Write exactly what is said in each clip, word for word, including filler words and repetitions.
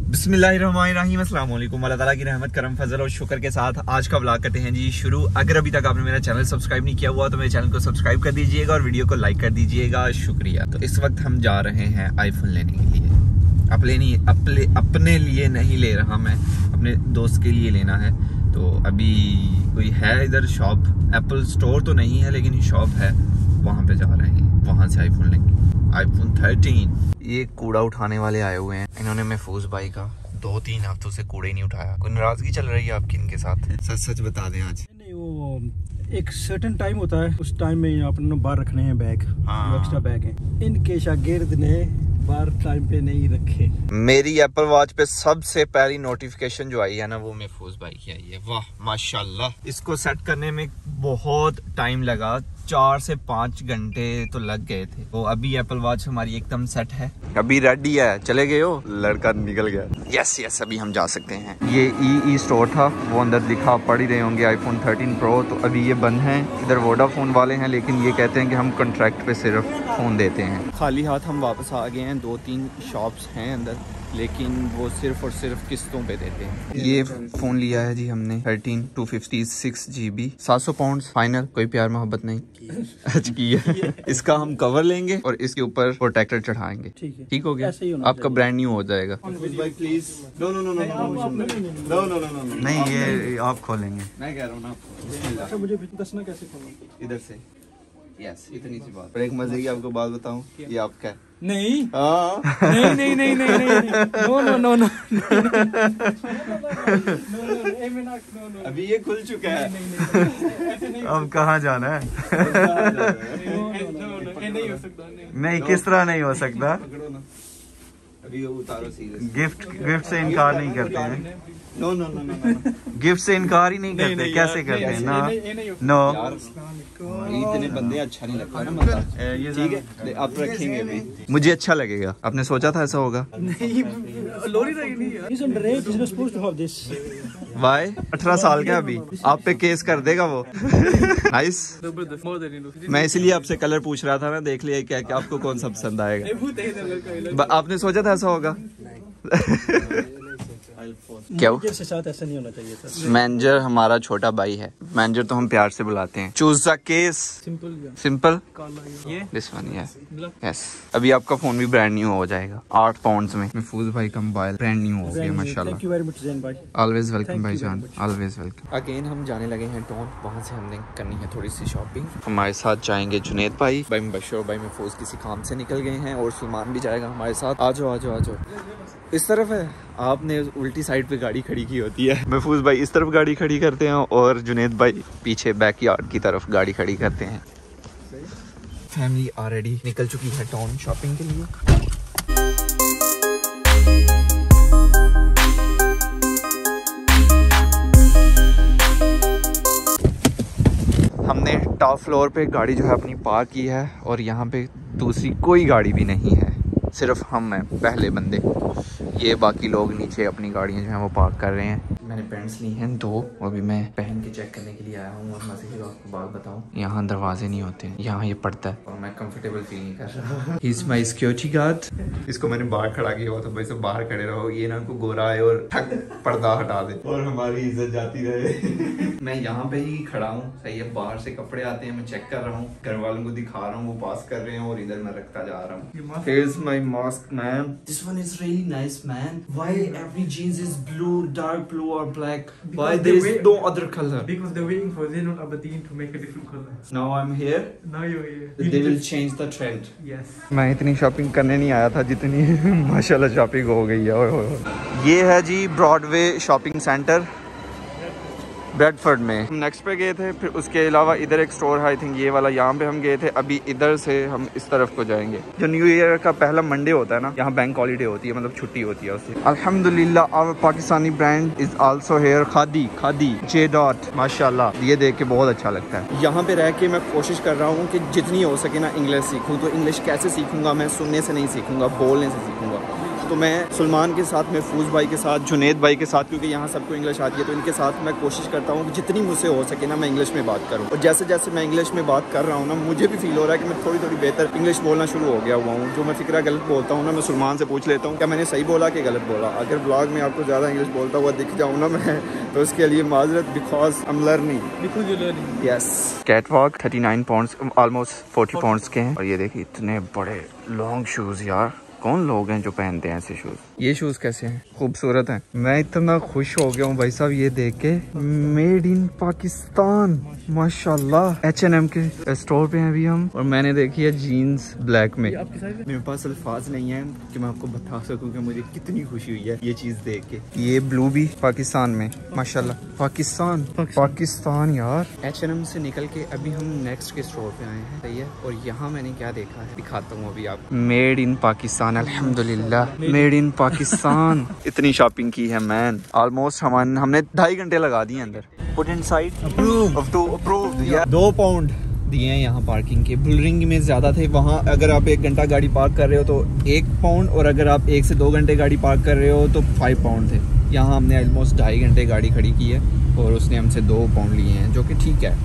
बिस्मिल्लाहिर्रहमानिर्रहीम, अस्सलाम वालेकुम। अल्लाह ताला की रहमत, करम, फजल और शुक्र के साथ आज का व्लॉग करते हैं जी शुरू। अगर अभी तक आपने मेरा चैनल सब्सक्राइब नहीं किया हुआ तो मेरे चैनल को सब्सक्राइब कर दीजिएगा और वीडियो को लाइक कर दीजिएगा, शुक्रिया। तो इस वक्त हम जा रहे हैं आईफोन लेने के लिए। अपने नहीं अपने अपने लिए नहीं ले रहा मैं, अपने दोस्त के लिए लेना है। तो अभी कोई है इधर शॉप, एप्पल स्टोर तो नहीं है लेकिन शॉप है, वहाँ पे जा रहे हैं, वहाँ से आईफोन लेंगे, आईफोन थर्टीन। ये कूड़ा उठाने वाले आए हुए हैं, इन्होंने महफूज भाई का दो तीन हफ्तों से कूड़े नहीं उठाया। कोई नाराजगी चल रही है आपकी इनके साथ? सच सच बता दें आज। नहीं, वो एक सर्टेन टाइम होता है, उस टाइम में आपने बाहर रखने हैं बैग, हाँ। एक्स्ट्रा बैग है। इनके शागिर्द ने बाहर टाइम पे नहीं रखे। मेरी एप्पल वॉच पे सबसे पहली नोटिफिकेशन जो आई है ना, वो महफूज भाई की आई है। वाह माशाल्लाह। इसको सेट करने में बहुत टाइम लगा, चार से पाँच घंटे तो लग गए थे। तो अभी एप्पल वॉच हमारी एकदम सेट है, अभी रेडी है। चले गए हो? लड़का निकल गया। यस यस, अभी हम जा सकते हैं। ये ई ई स्टोर था, वो अंदर दिखा पड़ ही रहे होंगे आईफोन थर्टीन प्रो। तो अभी ये बंद है। इधर वोडाफोन वाले हैं लेकिन ये कहते हैं कि हम कॉन्ट्रैक्ट पे सिर्फ फोन देते हैं। खाली हाथ हम वापस आ गए हैं। दो तीन शॉप्स हैं अंदर लेकिन वो सिर्फ और सिर्फ किस्तों पे देते हैं। ये फोन लिया है जी हमने, thirteen two fifty six G B, सात सौ पाउंड फाइनल। कोई प्यार मोहब्बत नहीं आज की है। इसका हम कवर लेंगे और इसके ऊपर प्रोटेक्टर चढ़ाएंगे। ठीक है, ठीक हो गया, आपका ब्रांड न्यू हो जाएगा। नहीं, ये आप खोलेंगे, मैं कह रहा हूँ ना। अच्छा, मुझे दसना कैसे खोलूं? इधर से। यस, इतनी सी बात। पर एक मजे की आपको बात बताऊं, ये आपका है। नहीं हाँ। नहीं नहीं नहीं नहीं नहीं नो नो नो नो अभी ये खुल चुका है। अब कहाँ जाना है? नहीं हो सकता। नहीं, किस तरह नहीं हो सकता? अभी उतारो सीधे। गिफ्ट गिफ्ट से इनकार नहीं करते हैं। No no no no gift से इनकार ही नहीं करते। नहीं, कैसे करते हैं ना? नो, इतने बंदे अच्छा नहीं लगता ना, मतलब ठीक है, आप रखेंगे भी। मुझे अच्छा लगेगा। आपने सोचा था ऐसा होगा? नहीं, लोरी वाई अठारह साल का अभी आप पे केस कर देगा वो। नाइस। मैं इसलिए आपसे कलर पूछ रहा था ना, देख लिया क्या क्या आपको कौन सा पसंद आएगा। आपने सोचा था ऐसा होगा? क्या के साथ ऐसा नहीं होना चाहिए सर। मैनेजर हमारा छोटा भाई है, मैनेजर तो हम प्यार से बुलाते हैं। Choose the case. Simple simple ये दिस वन। यस, अभी आपका फोन भी ब्रांड न्यू हो जाएगा आठ पाउंड में। महफूज भाई का मोबाइल ब्रांड न्यू हो गया माशाल्लाह। Thank you very much Jain भाई, ऑलवेज वेलकम भाई जान, ऑलवेज वेलकम। अगेन हम जाने लगे हैं टोन, वहाँ से हमने करनी है थोड़ी सी शॉपिंग। हमारे साथ जाएंगे जुनैद भाई, भाई मुबशर भाई महफूज किसी काम से निकल गए हैं और सलमान भी जाएगा हमारे साथ। आ जाओ आ जाओ आ जाओ। इस तरफ है, आपने उल्टी साइड पे गाड़ी खड़ी की होती है। महफूज भाई इस तरफ गाड़ी खड़ी करते हैं और जुनैद भाई पीछे बैकयार्ड की तरफ गाड़ी खड़ी करते हैं। फैमिली ऑलरेडी निकल चुकी है टाउन शॉपिंग के लिए। हमने टॉप फ्लोर पे गाड़ी जो है अपनी पार्क की है और यहाँ पे दूसरी कोई गाड़ी भी नहीं है, सिर्फ हम हैं पहले बंदे। ये बाकी लोग नीचे अपनी गाड़ियाँ जो हैं वो पार्क कर रहे हैं। मैंने पैंट्स ली हैं दो, अभी मैं पहन के चेक करने के लिए आया हूँ। और मजे की आपको बात बताऊँ, यहाँ दरवाजे नहीं होते, यहाँ ये पड़ता है और मैं कंफर्टेबल फील नहीं कर रहा। He's my security guard। इसको मैंने बाहर खड़ा किया हुआ था, भाई सब बाहर खड़े रहो, ये ना को गोरा आए और ठक पर्दा हटा दे और हमारी इज्जत जाती रहे। मैं यहाँ पे ही खड़ा हूँ, सही है। बाहर से कपड़े आते हैं, मैं चेक कर रहा हूँ, घर वालों को दिखा रहा हूँ, वो पास कर रहे हैं और इधर मैं रखता जा रहा हूँ। Here's my mask, man. This one is really nice, man. Why every jeans is blue, dark blue or black? Why there is no other color? Because they're waiting for Zainul Abidin to make a different color. Now I'm here. Now you're here. They will change the trend. Yes. मैं इतनी shopping करने नहीं आया था जितनी माशाल्लाह shopping हो गई है। ये है जी ब्रॉडवे शॉपिंग सेंटर ब्रेडफोर्ड में। हम नेक्स्ट पे गए थे, फिर उसके अलावा इधर एक स्टोर है, आई थिंक ये वाला, यहाँ पे हम गए थे। अभी इधर से हम इस तरफ को जाएंगे। जो न्यू ईयर का पहला मंडे होता है ना, यहाँ बैंक हॉलीडे होती है, मतलब छुट्टी होती है उससे। अल्हम्दुलिल्लाह our Pakistani brand is also here. Khaadi Khaadi J dot माशाल्लाह, ये देख के बहुत अच्छा लगता है। यहाँ पे रह के मैं कोशिश कर रहा हूँ कि जितनी हो सके ना इंग्लिश सीखूँ। तो इंग्लिश कैसे सीखूंगा मैं? सुनने से नहीं सीखूंगा, बोलने से सीखूंगा। तो मैं सलमान के साथ, महफूज भाई के साथ, जुनेद भाई के साथ, क्योंकि यहाँ सबको इंग्लिश आती है तो इनके साथ मैं कोशिश करता हूँ कि जितनी मुझसे हो सके ना मैं इंग्लिश में बात करूँ। और जैसे जैसे मैं इंग्लिश में बात कर रहा हूँ ना मुझे भी फील हो रहा है कि मैं थोड़ी थोड़ी बेहतर इंग्लिश बोलना शुरू हो गया हुआ हूँ। जो मैं फिक्रा गलत बोलता हूँ ना मैं सलमान से पूछ लेता हूँ क्या मैंने सही बोला कि गलत बोला। अगर ब्लॉग में आपको ज़्यादा इंग्लिश बोलता हुआ दिख जाऊँ ना मैं तो उसके लिए माजरत, because I am learning. Because you learning. Yes. Catwalk thirty nine pounds, almost forty pounds के हैं। और ये देखिए इतने बड़े लॉन्ग शूज़ यार, कौन लोग हैं जो पहनते हैं ऐसे शूज़। ये शूज़ कैसे हैं, खूबसूरत हैं। मैं इतना खुश हो गया हूँ भाई साहब ये देख के। मेड इन पाकिस्तान माशाल्लाह। एच एन एम के स्टोर पे हैं अभी हम, और मैंने देखी है जीन्स ब्लैक में। मेरे पास अल्फाज नहीं है कि मैं आपको बता सकूँ कि मुझे कितनी खुशी हुई है ये चीज़ देख के। ये ब्लू भी पाकिस्तान में माशाल्लाह। पाकिस्तान पाकिस्तान यार। एच एन एम से निकल के अभी हम नेक्स्ट के स्टोर पे आए हैं, सही है। और यहाँ मैंने क्या देखा है दिखाता हूँ अभी आपको। मेड इन पाकिस्तान, अल्हम्दुलिल्लाह मेड इन पाकिस्तान। इतनी शॉपिंग की है मैन, ऑलमोस्ट हम हमने ढाई घंटे लगा दिए अंदर। Put inside approved. दो पाउंड दिए हैं यहाँ पार्किंग के। बुलरिंग में ज़्यादा थे, वहाँ अगर आप एक घंटा गाड़ी पार्क कर रहे हो तो एक पाउंड, और अगर आप एक से दो घंटे गाड़ी पार्क कर रहे हो तो फाइव पाउंड थे। यहाँ हमने ऑलमोस्ट ढाई घंटे गाड़ी खड़ी की है और उसने हमसे दो पाउंड लिए हैं, जो कि ठीक है।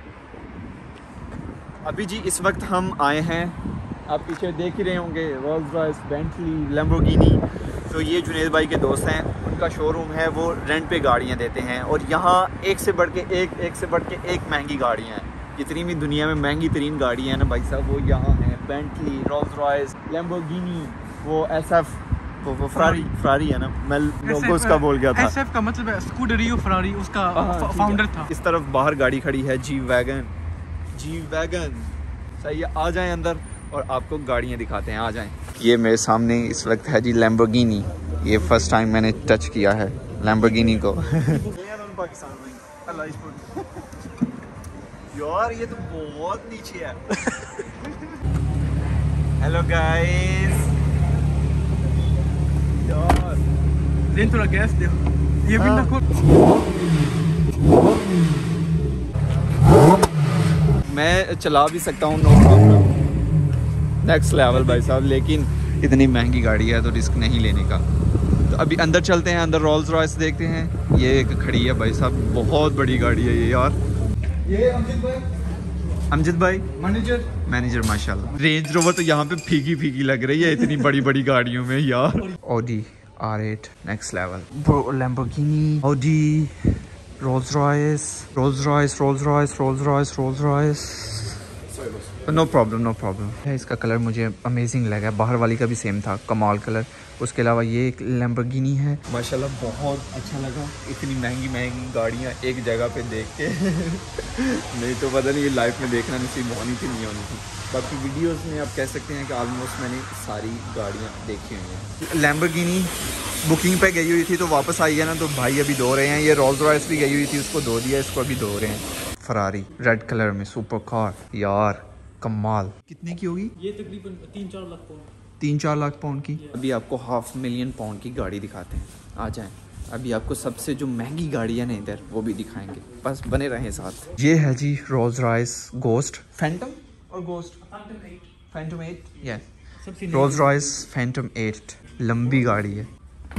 अभी जी इस वक्त हम आए हैं, आप पीछे देख ही रहे होंगे, रोल्स रॉयस, बेंटली, लैम्बोर्गिनी। तो ये जुनेद भाई के दोस्त हैं, उनका शोरूम है, वो रेंट पे गाड़ियाँ देते हैं। और यहाँ एक से बढ़ के एक एक से बढ़ के एक महंगी गाड़ियाँ हैं। जितनी भी दुनिया में महंगी तरीन गाड़ियाँ हैं ना भाई साहब वो यहाँ हैं। बेंटली, रोल्स रॉयस, लैम्बोर्गिनी, वो एस एफ, वो, वो फरारी फरारी है ना, मैं लोगो उसका बोल गया था। एस एफ का मतलब है स्कूडेरियो फरारी, उसका फाउंडर था। इस तरफ बाहर गाड़ी खड़ी है जी वैगन, जी वैगन। सही है, आ जाएं अंदर और आपको गाड़ियाँ दिखाते हैं, आ जाएं। ये मेरे सामने इस वक्त है जी लैम्बोर्गिनी। ये फर्स्ट टाइम मैंने टच किया है लैम्बोर्गिनी को। यार ये तो बहुत नीचे है। Hello guys. यार देन थोड़ा गैस दे, ये विंडो खोल। मैं चला भी सकता हूँ, नो प्रॉब्लम, नेक्स्ट लेवल भाई साहब। लेकिन इतनी महंगी गाड़ी है तो रिस्क नहीं लेने का। तो अभी अंदर चलते हैं, अंदर रोल्स रॉयस देखते हैं। ये एक खड़ी है भाई साहब, बहुत बड़ी गाड़ी है ये यार। ये अमजद भाई, अमजद भाई मैनेजर मैनेजर माशाल्लाह। रेंज रोवर तो यहाँ पे फीकी फीकी लग रही है इतनी बड़ी बड़ी गाड़ियों में यार। Audi R eight next level, Lamborghini, Audi, Rolls Royce, Rolls Royce, Rolls Royce, Rolls Royce, Rolls Royce. No problem no problem. इसका कलर मुझे अमेजिंग लगा, बाहर वाली का भी सेम था, कमाल कलर। उसके अलावा ये एक लैम्बोर्गिनी है माशाल्लाह, बहुत अच्छा लगा। इतनी महंगी महंगी गाड़ियाँ एक जगह पे देख के नहीं तो पता नहीं ये लाइफ में देखना नसीब होनी थी नहीं होनी थी। बाकी वीडियोस में आप कह सकते हैं कि ऑलमोस्ट मैंने सारी गाड़ियाँ देखी हुई हैं। लैम्बोर्गिनी बुकिंग पे गई हुई थी तो वापस आई है ना, तो भाई अभी धो रहे हैं। ये रोल्स रॉयस भी गई हुई थी, उसको धो दिया, इसको अभी धो रहे हैं। फरारी रेड कलर में सुपर कार यार, कमाल। कितने की होगी ये? तकरीबन तीन चार लाख पाउंड। तीन चार लाख पाउंड की। अभी आपको हाफ मिलियन पाउंड की गाड़ी दिखाते हैं, आ जाएं। अभी आपको सबसे जो महंगी गाड़ी है ना इधर वो भी दिखाएंगे, बस बने रहें साथ। ये है जी रोल्स रॉयस गोस्ट, फैंटम और Ghost, Phantom eight, yes Rolls Royce Phantom eight. लंबी गाड़ी है,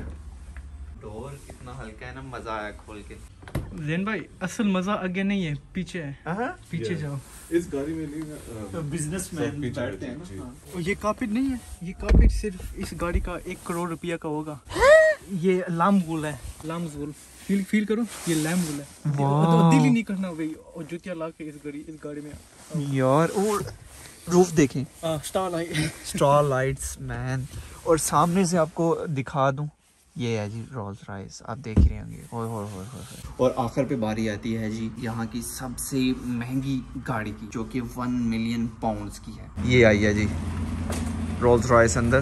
डोर इतना हल्का है ना, मजा आया खोल के। जैन भाई असल मजा आगे नहीं है, पीछे है। पीछे जाओ। इस गाड़ी में नहीं, बिजनेसमैन बैठते हैं ना। और ये कार्पेट नहीं है, ये कार्पेट सिर्फ इस गाड़ी का एक करोड़ रुपया का होगा। ये लैम्ब वूल है, लैम्ब वूल। फील फील करो, ये लैम्ब वूल है। तो दिल ही नहीं करना भाई, और जुतिया ला के इस गाड़ी इस गाड़ी में यार। और रूफ देखें, star light, star lights man. और सामने से आपको दिखा दूं, ये है जी रोल्स रॉयस, आप देख रहे होंगे। हो हो हो हो। और आखिर पे बारी आती है जी यहाँ की सबसे महंगी गाड़ी की, जो कि वन मिलियन पाउंड्स की है। ये आई है जी रोल्स रॉयस अंदर,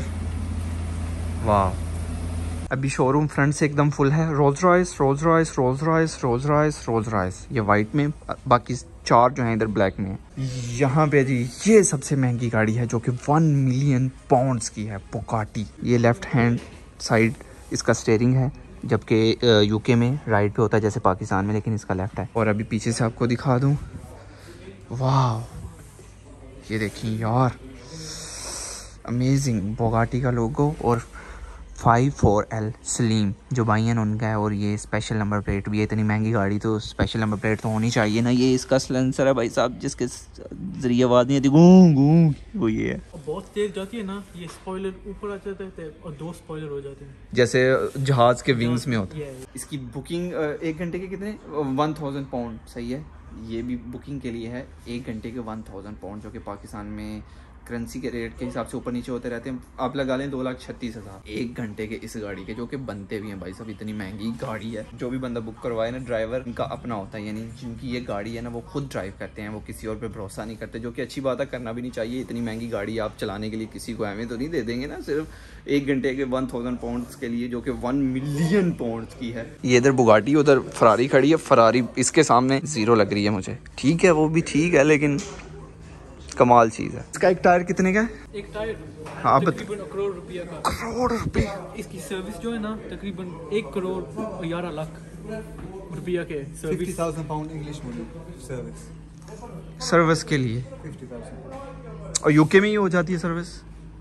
वाह। अभी शोरूम फ्रंट से एकदम फुल है। Rolls Royce, Rolls Royce, Rolls Royce, Rolls Royce, Rolls Royce, ये वाइट में, बाकी चार जो हैं इधर ब्लैक में है। यहाँ पे जी ये सबसे महंगी गाड़ी है जो कि वन मिलियन पाउंड्स की है, बुगाटी। ये लेफ्ट हैंड साइड इसका स्टीयरिंग है, जबकि यूके में राइट पे होता है जैसे पाकिस्तान में, लेकिन इसका लेफ्ट है। और अभी पीछे से आपको दिखा दूं, वाह ये देखिए यार, अमेजिंग बुगाटी का लोगो और फाइव फोर एल सलीम जो भाई है उनका है, और ये स्पेशल नंबर प्लेट भी है। इतनी महंगी गाड़ी तो स्पेशल नंबर प्लेट तो होनी चाहिए ना। ये इसका सिलेंसर है भाई साहब, जिसके जरिए आवाज़ नहीं आती गूं गूं, वो ये है। बहुत तेज जाती है ना, ये स्पॉइलर ऊपर आ जाते हैं और दो स्पॉइलर हो जाते हैं, जैसे जहाज के विंग्स में होता है। है। इसकी बुकिंग एक घंटे के कितने वन थाउजेंड पाउंड सही है। ये भी बुकिंग के लिए है, एक घंटे के वन थाउजेंड पाउंड, जो कि पाकिस्तान में करेंसी के रेट के हिसाब से ऊपर नीचे होते रहते हैं। आप लगा लें दो लाख छत्तीस हज़ार एक घंटे के इस गाड़ी के, जो कि बनते भी हैं भाई साहब। इतनी महंगी गाड़ी है। जो भी बंदा बुक करवाए ना, ड्राइवर इनका अपना होता है, यानी जिनकी ये गाड़ी है ना वो खुद ड्राइव करते हैं, वो किसी और पे भरोसा नहीं करते, जो कि अच्छी बात है, करना भी नहीं चाहिए। इतनी महंगी गाड़ी आप चलाने के लिए किसी को अहमियत तो नहीं दे देंगे ना, सिर्फ एक घंटे के वन थाउजेंड पाउंड्स के लिए, जो कि वन मिलियन पाउंड्स की है। ये इधर बुगाटी, उधर फरारी खड़ी है। फरारी इसके सामने जीरो लग रही है मुझे। ठीक है, वो भी ठीक है, लेकिन कमाल चीज है। इसका एक टायर कितने का है? एक टायर हाँ, तकरीबन करोड़ रुपया का। करोड़ रुपए? इसकी सर्विस जो है ना तकरीबन एक करोड़ ग्यारह लाख रुपया के service. Fifty thousand pound English में सर्विस सर्विस के लिए फिफ्टी थाउजेंड। और यूके में ही हो जाती है सर्विस?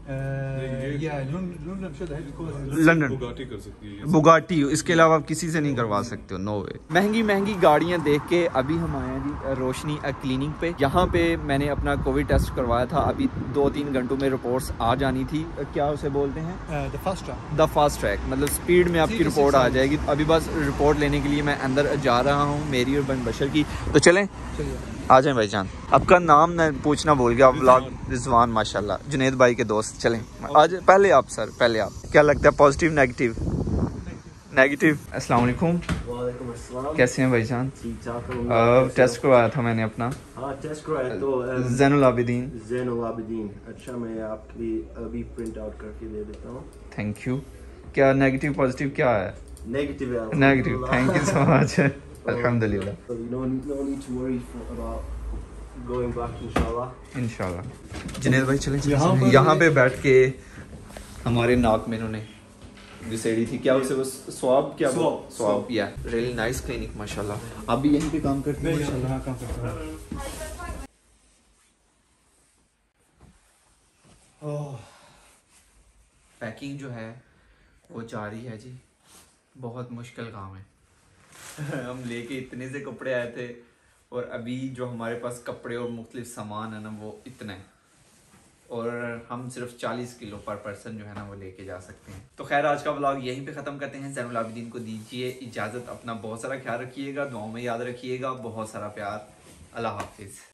लंदन बुगाटी कर सकती है। बुगाटी, इसके अलावा आप किसी से नहीं करवा सकते हो, नो वे। महंगी महंगी गाड़ियां देख के अभी हम आए हैं जी रोशनी क्लिनिक पे। यहाँ पे मैंने अपना कोविड टेस्ट करवाया था। अभी दो तीन घंटों में रिपोर्ट्स आ जानी थी। क्या उसे बोलते हैं? The fast track. The fast track, मतलब स्पीड में आपकी रिपोर्ट आ जाएगी। अभी बस रिपोर्ट लेने के लिए मैं अंदर जा रहा हूँ, मेरी और बन बशर की। तो चलें, आ जाएं भाईजान। आपका नाम मैं पूछना भूल गया। व्लॉग रिजवान, माशाल्लाह, जुनेद भाई के दोस्त। चलें आज, पहले आप सर, पहले आप। क्या लगता है, पॉजिटिव नेगेटिव? नेगेटिव। अस्सलाम वालेकुम। वालेकुम अस्सलाम। कैसे हैं भाईजान? ठीक ठाक हूँ। टेस्ट करवाया था मैंने अपना। हाँ टेस्ट करवाया तो ज़ैनुल आबिदीन। ज़ैनुल आबिदीन। अच्छा, मैं आपके लिए अभी प्रिंट आउट करके दे देता हूँ। Thank you. क्या नेगेटिव पॉजिटिव क्या है? नेगेटिव है। Negative, thank you so much. अल्हम्दुलिल्लाह। So you don't no need to worry for, about going back इंशाल्लाह। इंशाल्लाह। जुनेद भाई चलें, चलें। यहाँ पे बैठ के हमारे नाक में इन्होंने घुसेड़ी थी। क्या उसे वो स्वाब, क्या स्वाब, स्वाब या रियली नाइस क्लिनिक माशाल्लाह। आप भी यहीं पे काम करते हैं? माशाल्लाह काम करता हूँ। पैकिंग जो है वो जारी है जी। बहुत मुश्किल काम है। हम लेके इतने से कपड़े आए थे, और अभी जो हमारे पास कपड़े और मुख्तलिफ सामान है ना वो इतना है, और हम सिर्फ चालीस किलो पर पर्सन जो है ना वो लेके जा सकते हैं। तो खैर, आज का व्लॉग यहीं पे ख़त्म करते हैं। ज़ैनुल आबिदीन को दीजिए इजाज़त। अपना बहुत सारा ख्याल रखिएगा, दुआओं में याद रखिएगा। बहुत सारा प्यार। अल्लाह हाफिज़।